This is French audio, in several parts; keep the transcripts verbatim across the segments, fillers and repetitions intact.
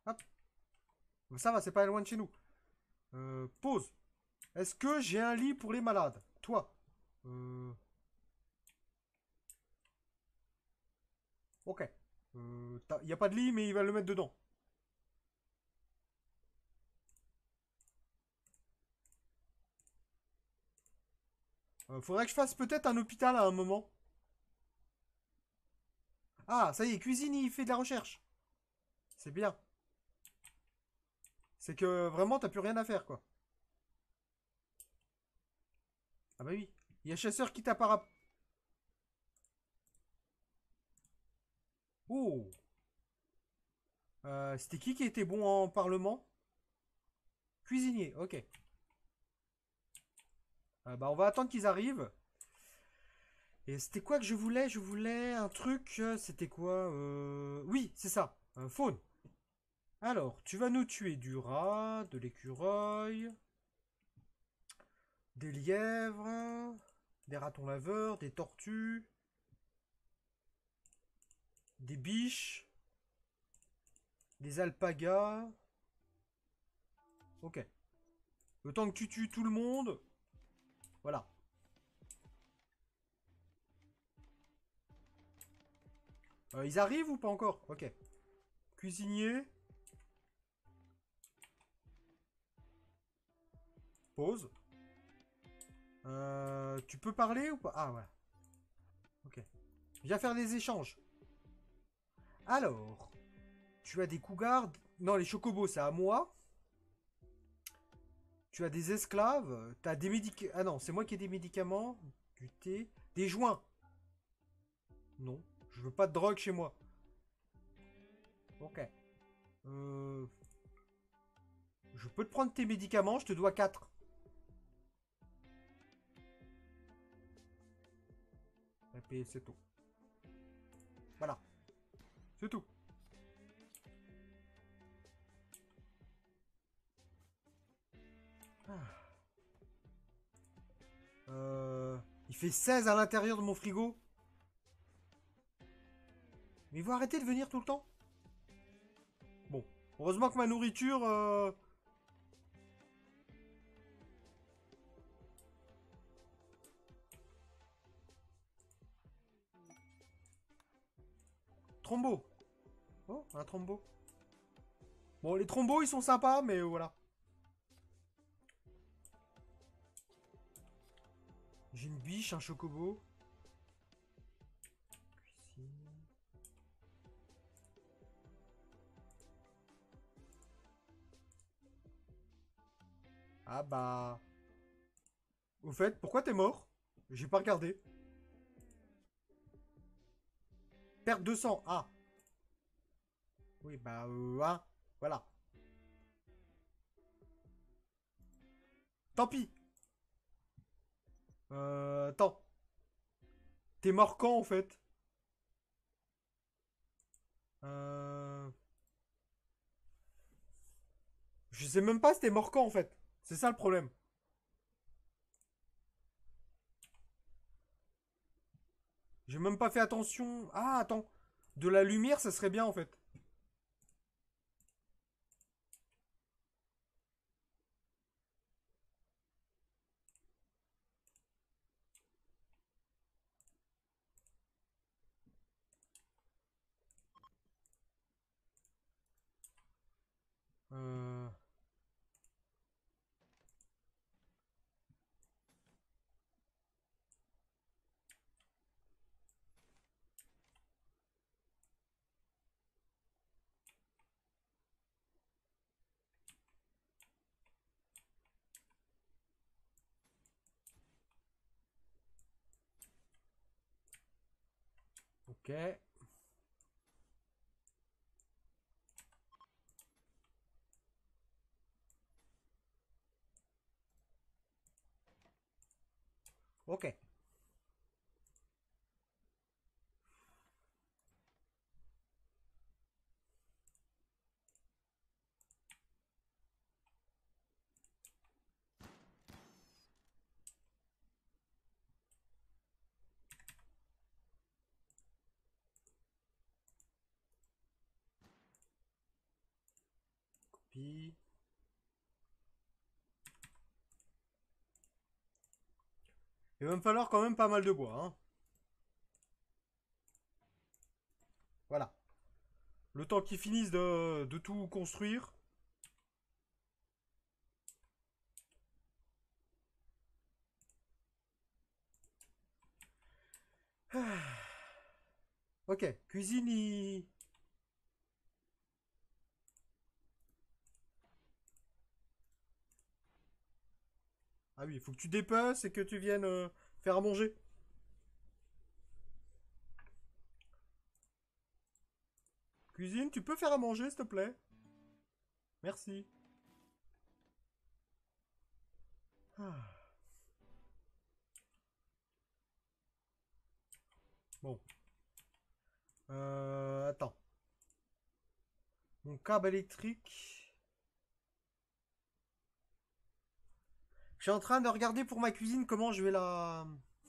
Hop. Ça va, c'est pas loin de chez nous. Euh, pause. Est-ce que j'ai un lit pour les malades? Toi. Euh, ok. Il n'y a pas de lit, mais il va le mettre dedans. Euh, faudrait que je fasse peut-être un hôpital à un moment. Ah, ça y est, cuisine, il fait de la recherche. C'est bien. C'est que vraiment, t'as plus rien à faire, quoi. Ah bah oui. Il y a chasseur qui t'a para... Oh. Euh, C'était qui qui était bon en parlement? Cuisinier, ok. Euh, bah on va attendre qu'ils arrivent. Et c'était quoi que je voulais? Je voulais un truc... euh, C'était quoi euh... Oui, c'est ça. Un faune. Alors, tu vas nous tuer du rat, de l'écureuil, des lièvres, des ratons laveurs, des tortues, des biches, des alpagas. Ok. Le temps que tu tues tout le monde, voilà. Euh, ils arrivent ou pas encore? Ok. Cuisinier, pause. Euh, tu peux parler ou pas? Ah ouais. Ok. Viens faire des échanges. Alors, tu as des cougars. Non, les chocobos, c'est à moi. Tu as des esclaves. Tu as des médicaments. Ah non, c'est moi qui ai des médicaments. Du thé. Des joints. Non. Je veux pas de drogue chez moi. Ok. Euh, je peux te prendre tes médicaments. Je te dois quatre. Et puis c'est tout. Voilà. C'est tout. Ah. Euh, il fait seize à l'intérieur de mon frigo. Mais il faut arrêter de venir tout le temps. Bon. Heureusement que ma nourriture... euh, Trombo. Oh, un trombo. Bon, les trombos, ils sont sympas, mais voilà. J'ai une biche, un chocobo. Cuisine. Ah bah... Au fait, pourquoi t'es mort? J'ai pas regardé. Perte de sang. Ah. Oui, bah... Euh, ah. Voilà. Tant pis. Euh... Attends. T'es mort quand, en fait? Euh... Je sais même pas si t'es mort quand, en fait. C'est ça le problème. J'ai même pas fait attention. Ah, attends. De la lumière, ça serait bien, en fait. Euh... Ok. Ok. Puis... il va me falloir quand même pas mal de bois. Hein. Voilà. Le temps qu'ils finissent de, de tout construire. Ok, cuisine, il... Ah oui, il faut que tu dépeces et que tu viennes euh, faire à manger. Cuisine, tu peux faire à manger, s'il te plaît? Merci. Ah. Bon. Euh, attends. Mon câble électrique. Je suis en train de regarder pour ma cuisine comment je vais la...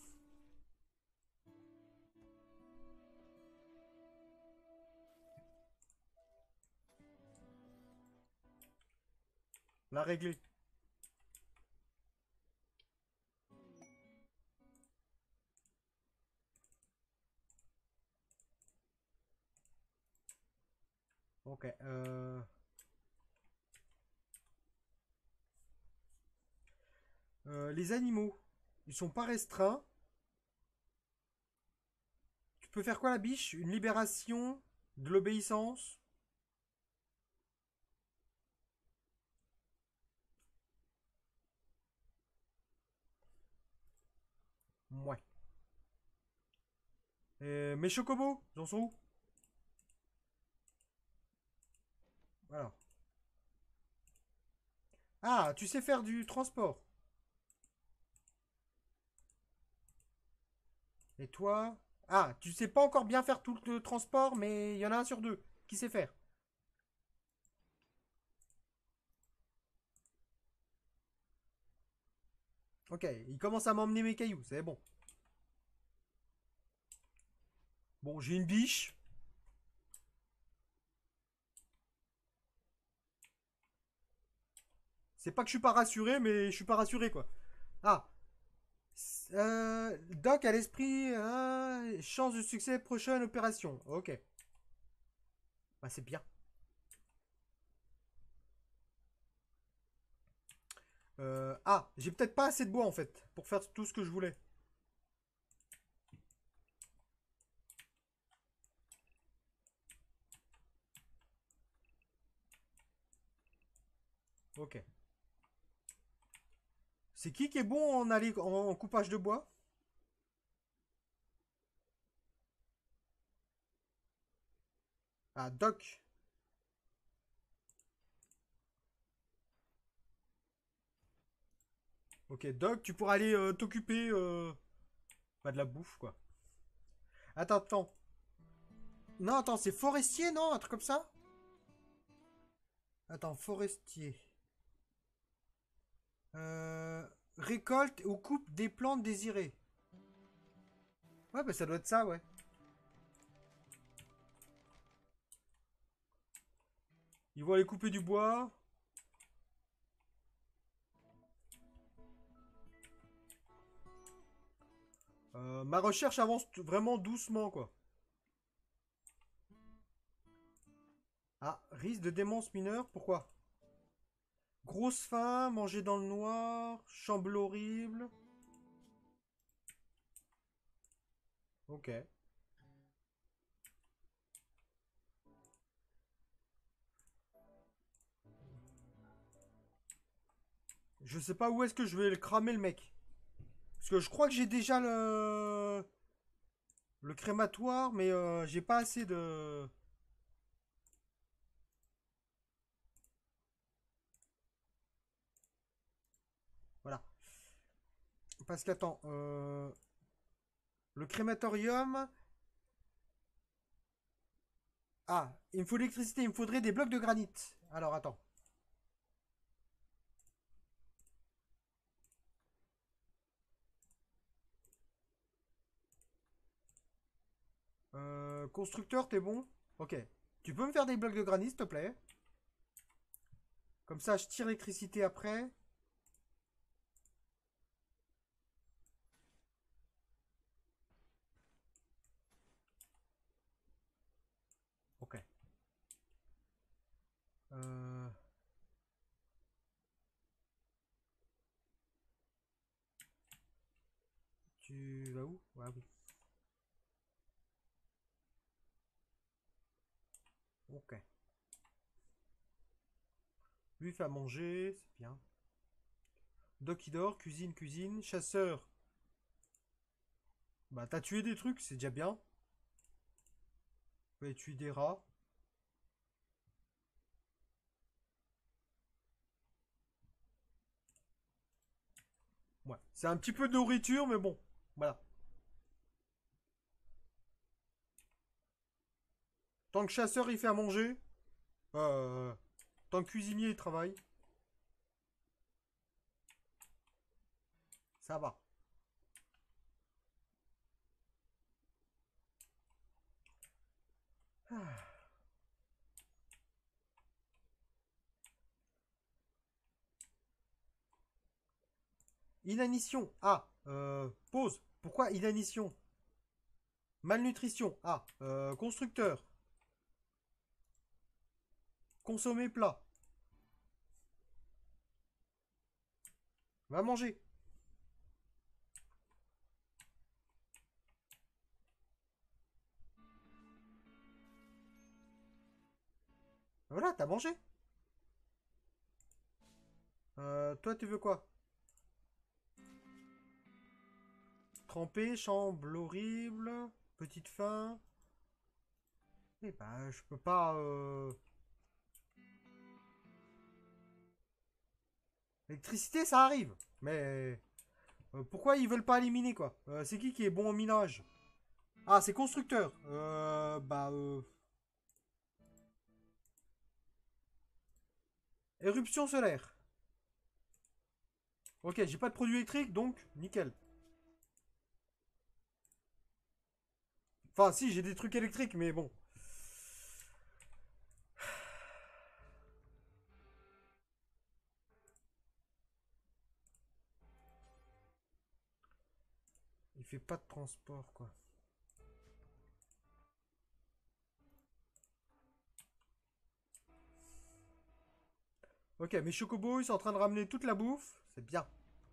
la régler. Ok. Euh... euh, les animaux, ils sont pas restreints. Tu peux faire quoi la biche? Une libération? De l'obéissance? Ouais. Euh, mes chocobos, ils en sont où? Alors. Ah, tu sais faire du transport. Et toi? Ah, tu sais pas encore bien faire tout le transport, mais il y en a un sur deux. Qui sait faire? Ok, il commence à m'emmener mes cailloux, c'est bon. Bon, j'ai une biche. C'est pas que je suis pas rassuré, mais je suis pas rassuré quoi. Ah, euh, Doc à l'esprit, hein, chance de succès, prochaine opération. Ok, bah c'est bien. Euh, ah, j'ai peut-être pas assez de bois en fait pour faire tout ce que je voulais. Ok. C'est qui qui est bon en, aller, en coupage de bois? Ah, Doc. Ok, Doc, tu pourras aller euh, t'occuper euh, bah, de la bouffe quoi. Attends, attends. Non, attends, c'est forestier, non? Un truc comme ça? Attends, forestier. Euh, récolte ou coupe des plantes désirées. Ouais, bah ça doit être ça, ouais. Ils vont aller couper du bois. Euh, ma recherche avance vraiment doucement, quoi. Ah, risque de démence mineure, pourquoi? Grosse faim, manger dans le noir, chambre horrible. Ok. Je sais pas où est-ce que je vais le cramer le mec. Parce que je crois que j'ai déjà le... Le crématoire, mais euh, j'ai pas assez de... Voilà. Parce qu'attends, euh, le crématorium... Ah, il me faut l'électricité, il me faudrait des blocs de granit. Alors attends. Euh, constructeur, t'es bon? Ok. Tu peux me faire des blocs de granit, s'il te plaît? Comme ça, je tire l'électricité après. Ok. Euh... Tu vas où? Ah oui. Ok. Lui fait à manger, c'est bien. Doc il dort, cuisine, cuisine. Chasseur. Bah t'as tué des trucs, c'est déjà bien. Tu peux tuer des rats. Ouais. C'est un petit peu de nourriture, mais bon. Voilà. Tant que chasseur il fait à manger. Euh... Tant que cuisinier il travaille. Ça va. Ah. Inanition. Ah. Euh... Pause. Pourquoi inanition? Malnutrition. Ah. Euh... Constructeur. Consommer plat. Va manger. Voilà, t'as mangé. Euh, toi, tu veux quoi? Trempé, chambre horrible, petite faim. Eh ben, je peux pas. Euh... Électricité, ça arrive. Mais euh, pourquoi ils veulent pas éliminer quoi? Euh, C'est qui qui est bon au minage? Ah, c'est constructeur. Euh, bah. Euh... Éruption solaire. Ok, j'ai pas de produit électrique, donc nickel. Enfin, si, j'ai des trucs électriques, mais bon. Il fait pas de transport, quoi. Ok, mes chocobos, ils sont en train de ramener toute la bouffe. C'est bien.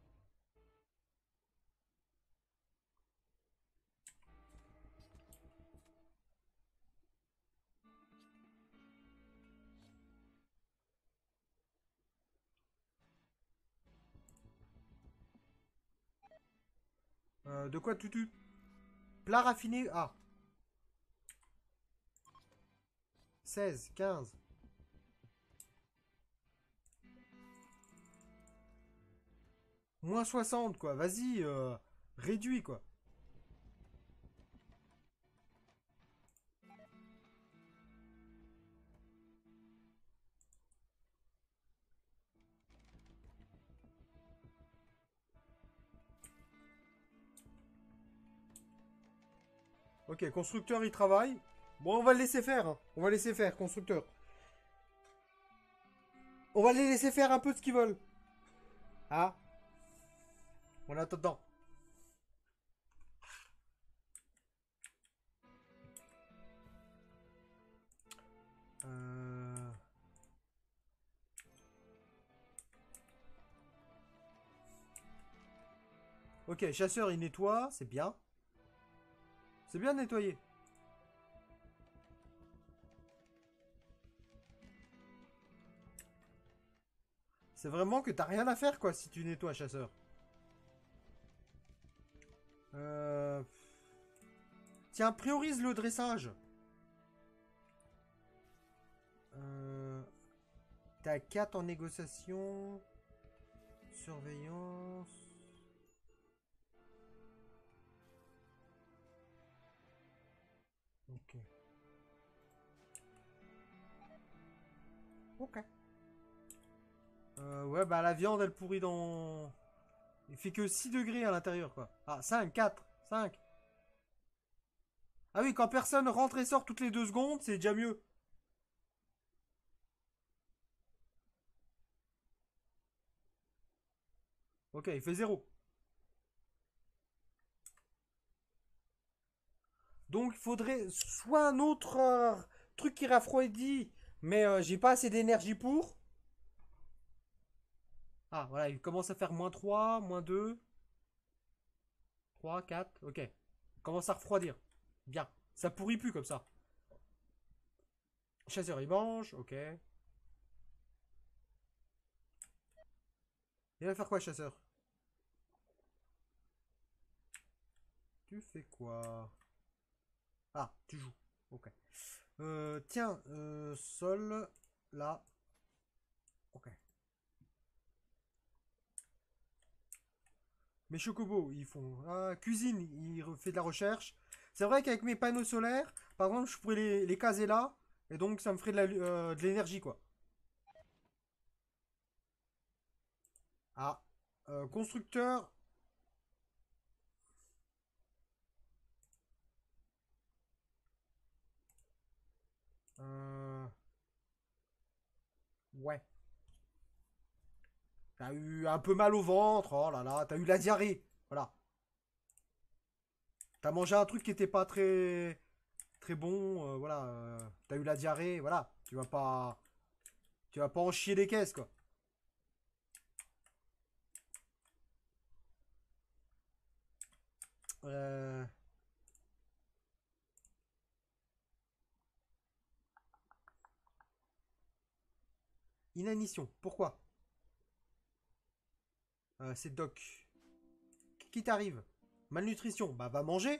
Euh, de quoi tutu? Plat raffiné. Ah. seize, quinze. Moins soixante, quoi. Vas-y, euh, réduis, quoi. Ok, constructeur, il travaille. Bon, on va le laisser faire. Hein. On va laisser faire, constructeur. On va les laisser faire un peu ce qu'ils veulent. Ah, on attend. Euh... Ok, chasseur, il nettoie. C'est bien. C'est bien de nettoyer. C'est vraiment que t'as rien à faire, quoi, si tu nettoies, chasseur. Euh... Tiens, priorise le dressage. Euh... T'as quatre en négociation. Surveillance. Ok. Ok. Euh, ouais, bah la viande, elle pourrit dans... Il fait que six degrés à l'intérieur, quoi. Ah, cinq, quatre, cinq. Ah oui, quand personne rentre et sort toutes les deux secondes, c'est déjà mieux. Ok, il fait zéro. Donc il faudrait soit un autre euh, truc qui refroidit, mais euh, j'ai pas assez d'énergie pour. Ah voilà, il commence à faire moins trois, moins deux, trois, quatre, ok. Il commence à refroidir. Bien. Ça pourrit plus comme ça. Chasseur il mange, ok. Il va faire quoi, chasseur? Tu fais quoi? Ah, tu joues. Ok. Euh, tiens, euh, sol, là. Ok. Mes chocobos, ils font. Ah, cuisine, il fait de la recherche. C'est vrai qu'avec mes panneaux solaires, par exemple, je pourrais les, les caser là. Et donc, ça me ferait de la- euh, de l'énergie, quoi. Ah. Euh, constructeur. Euh, ouais. T'as eu un peu mal au ventre. Oh là là. T'as eu la diarrhée. Voilà. T'as mangé un truc qui était pas très très bon. Euh, voilà. euh, T'as eu la diarrhée. Voilà. Tu vas pas. Tu vas pas en chier des caisses, quoi. Euh, Inanition. Pourquoi? Euh, c'est Doc. Qui t'arrive? Malnutrition. Bah, va manger.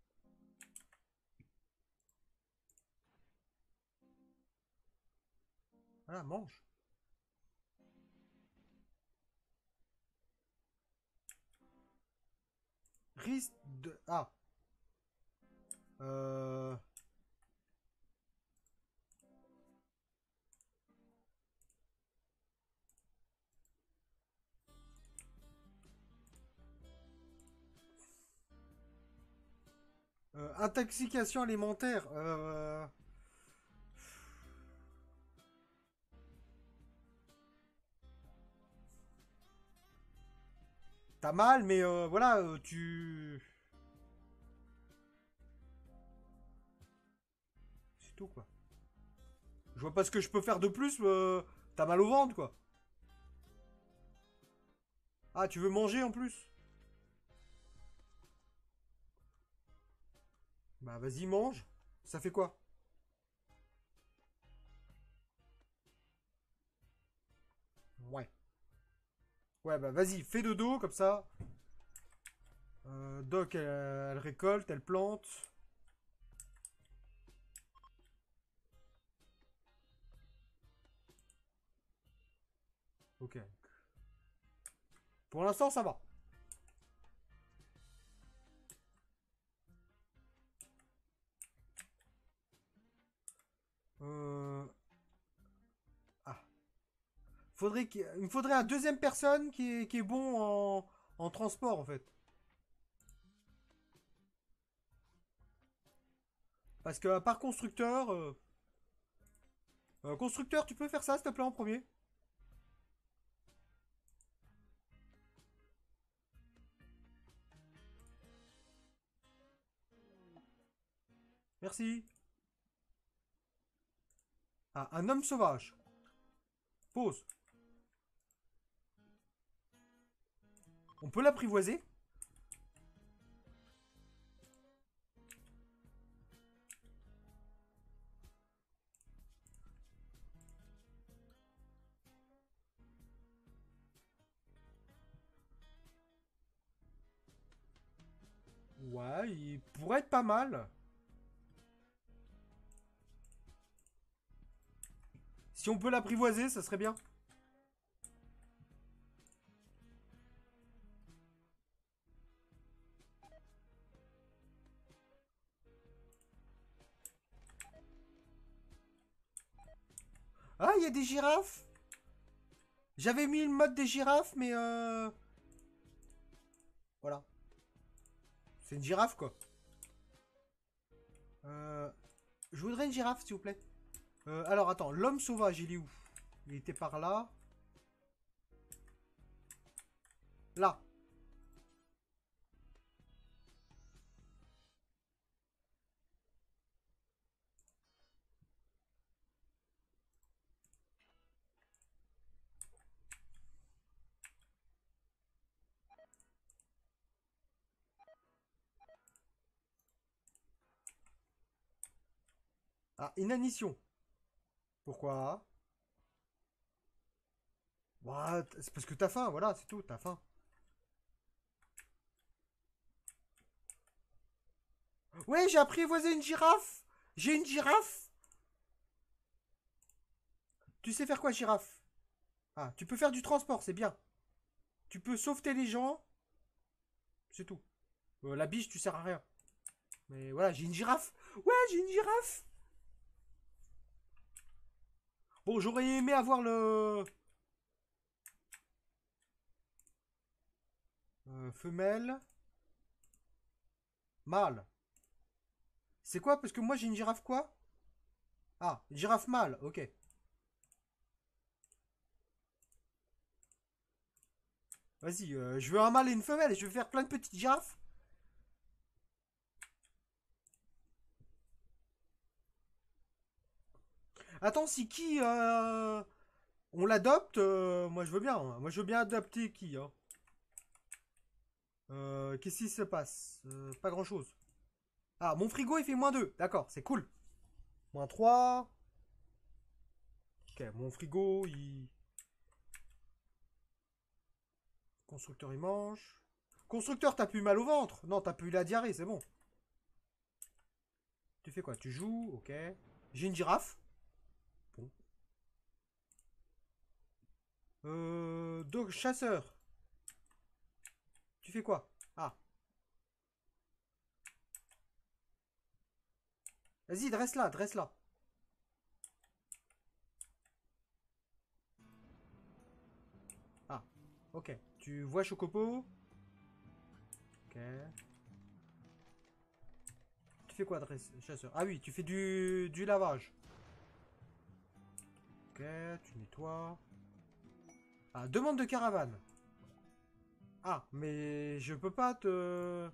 Voilà, mange. Risque de. Ah. Euh... euh, intoxication alimentaire. Euh... T'as mal, mais euh, voilà, euh, tu. C'est tout, quoi. Je vois pas ce que je peux faire de plus. euh, T'as mal au ventre, quoi. Ah, tu veux manger en plus? Bah, vas-y, mange. Ça fait quoi? Ouais. Ouais, bah vas-y, fais de dos, comme ça. Euh, Doc, elle, elle récolte, elle plante. Ok. Pour l'instant, ça va. Euh... Ah. Faudrait qu'il... Il me faudrait un deuxième personne qui est, qui est bon en... en transport, en fait. Parce que, par constructeur... euh, euh, constructeur, tu peux faire ça, s'il te plaît, en premier? Merci. Ah, un homme sauvage. Pause. On peut l'apprivoiser? Ouais, il pourrait être pas mal. Si on peut l'apprivoiser, ça serait bien. Ah, il y a des girafes. J'avais mis le mode des girafes, mais euh... Voilà. C'est une girafe, quoi. Euh... Je voudrais une girafe, s'il vous plaît. Euh, alors, attends. L'homme sauvage, il est où? Il était par là. Là. Ah, inanition. Pourquoi? What? C'est parce que t'as faim, voilà, c'est tout, t'as faim. Ouais, j'ai apprivoisé une girafe. J'ai une girafe. Tu sais faire quoi, girafe? Ah, tu peux faire du transport, c'est bien. Tu peux sauveter les gens. C'est tout. Euh, la biche, tu sers à rien. Mais voilà, j'ai une girafe. Ouais, j'ai une girafe. Bon, j'aurais aimé avoir le... Euh, femelle. Mâle. C'est quoi? Parce que moi, j'ai une girafe quoi? Ah, une girafe mâle, ok. Vas-y, euh, je veux un mâle et une femelle et je vais faire plein de petites girafes. Attends, si qui euh, on l'adopte, euh, moi je veux bien. Hein. Moi je veux bien adopter qui. Hein. Euh, Qu'est-ce qui se passe? Euh, Pas grand-chose. Ah, mon frigo il fait moins deux. D'accord, c'est cool. Moins trois. Ok, mon frigo il... Constructeur il mange. Constructeur, t'as plus mal au ventre. Non, t'as plus la diarrhée, c'est bon. Tu fais quoi? Tu joues, ok. J'ai une girafe. Bon. Euh, donc, chasseur. Tu fais quoi? Ah. Vas-y, dresse-la, dresse-la. Ah, ok. Tu vois Chocopo. Ok. Tu fais quoi, dresse, chasseur? Ah oui, tu fais du, du lavage. Ok, tu nettoies. Ah, demande de caravane. Ah, mais je peux pas te...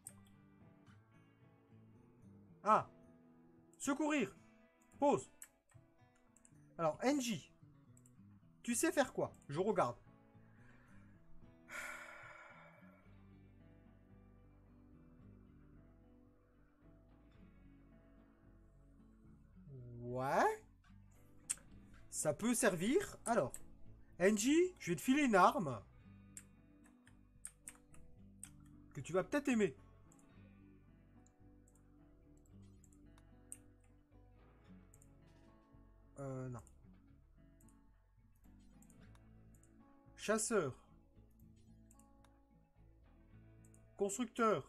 Ah, secourir. Pause. Alors, N J, tu sais faire quoi? Je regarde. Ouais. Ça peut servir. Alors, N J, je vais te filer une arme. Que tu vas peut-être aimer. Euh, non. Chasseur. Constructeur.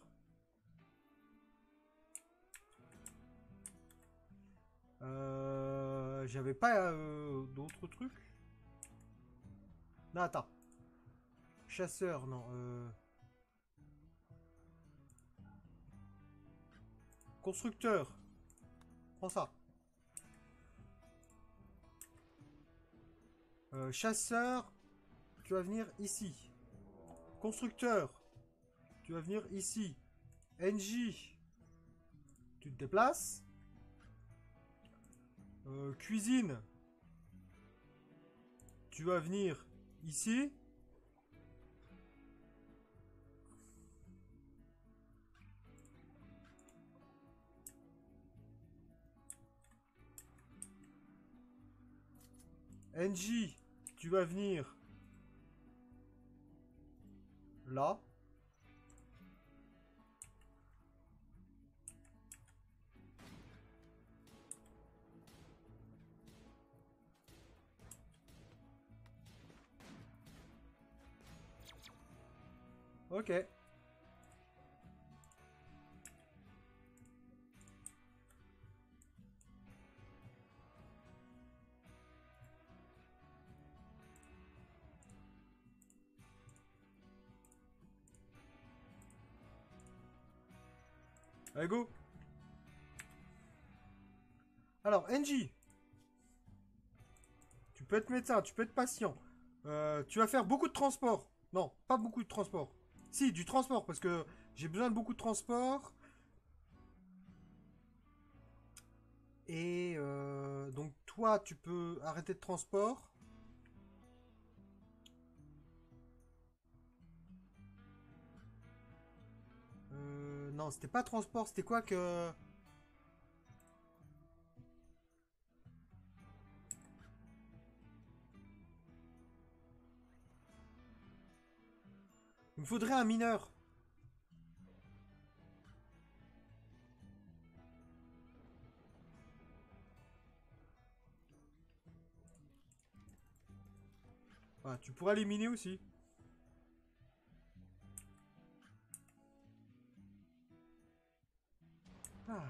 Euh, J'avais pas euh, d'autres trucs. Non, attends. Chasseur, non. Euh... Constructeur. Prends ça. Euh, chasseur, tu vas venir ici. Constructeur, tu vas venir ici. N J, tu te déplaces. Euh, cuisine, tu vas venir ici. N J, tu vas venir là. Ok. Allez, go. Alors, N J, tu peux être médecin, tu peux être patient. Euh, tu vas faire beaucoup de transport. Non, pas beaucoup de transport. Si, du transport, parce que j'ai besoin de beaucoup de transport. Et euh, donc toi, tu peux arrêter de transport. Euh, non, c'était pas transport, c'était quoi que... Il me faudrait un mineur. Ah, tu pourrais les miner aussi. Ah.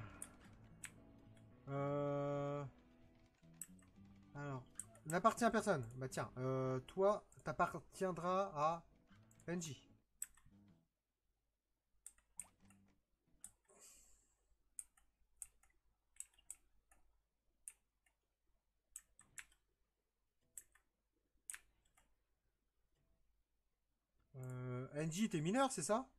Euh... Alors, n'appartient à personne. Bah tiens, euh, toi, t'appartiendras à Benji. Euh, Angie, t'es mineur, c'est ça?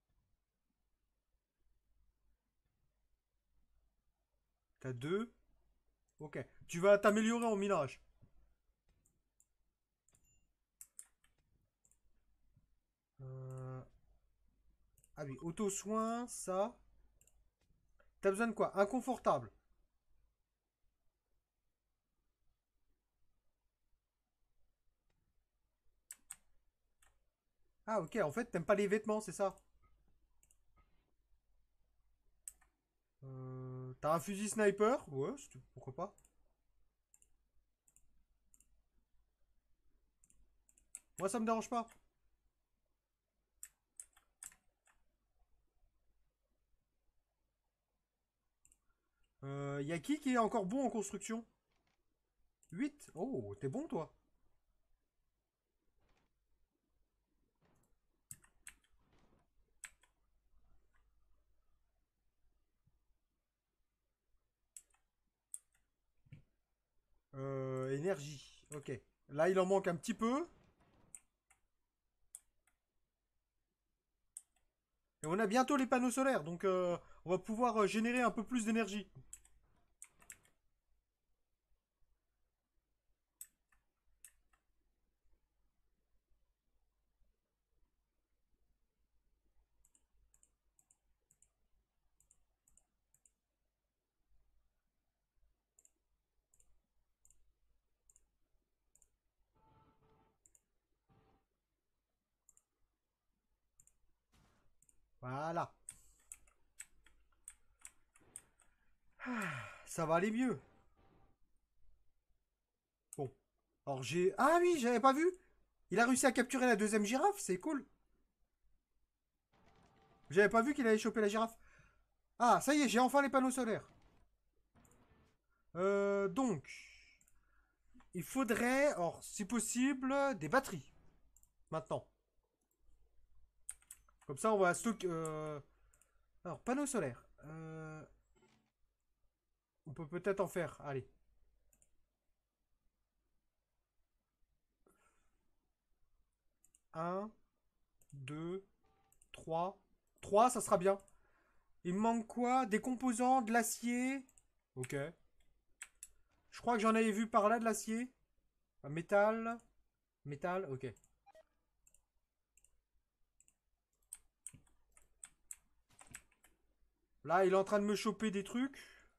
T'as deux. Ok. Tu vas t'améliorer en minage. Euh, Ah oui, auto-soin, ça. T'as besoin de quoi? Inconfortable. Ah ok, en fait, t'aimes pas les vêtements, c'est ça? Euh, T'as un fusil sniper? Ouais, c'est- pourquoi pas. Moi, ça me dérange pas. Euh, y a qui qui est encore bon en construction? Huit. Oh, t'es bon, toi. Euh, énergie. Ok. Là, il en manque un petit peu. Et on a bientôt les panneaux solaires, donc euh, on va pouvoir euh, générer un peu plus d'énergie. Voilà. Ça va aller mieux. Bon. Alors j'ai... Ah oui, j'avais pas vu. Il a réussi à capturer la deuxième girafe, c'est cool. J'avais pas vu qu'il allait choper la girafe. Ah, ça y est, j'ai enfin les panneaux solaires. Euh, donc, il faudrait, alors, si possible, des batteries. Maintenant. Comme ça, on va stocker... euh, Alors, panneaux solaires. Euh, On peut peut-être en faire. Allez. Un, deux, trois. Trois, ça sera bien. Il me manque quoi? Des composants, de l'acier. Ok. Je crois que j'en avais vu par là de l'acier. Un métal. Métal, ok. Là, il est en train de me choper des trucs.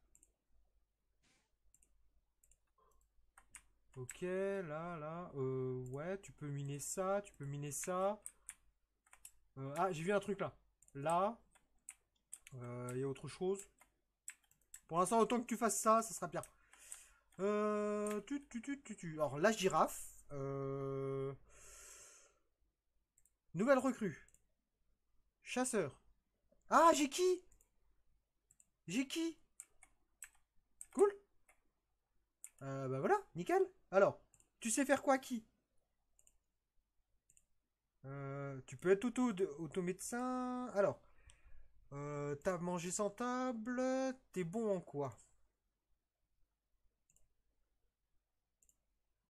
Ok, là, là. Euh, ouais, tu peux miner ça, tu peux miner ça. Euh, ah, j'ai vu un truc là. Là. Euh, Il y a autre chose. Pour l'instant, autant que tu fasses ça, ça sera bien. Euh, tu, tu, tu, tu, tu. Alors, la girafe. Euh, Nouvelle recrue. Chasseur. Ah, j'ai qui? J'ai qui? Cool. Euh, bah voilà, nickel. Alors, tu sais faire quoi qui? Euh, tu peux être auto, auto-médecin. Alors, euh, t'as mangé sans table. T'es bon en quoi?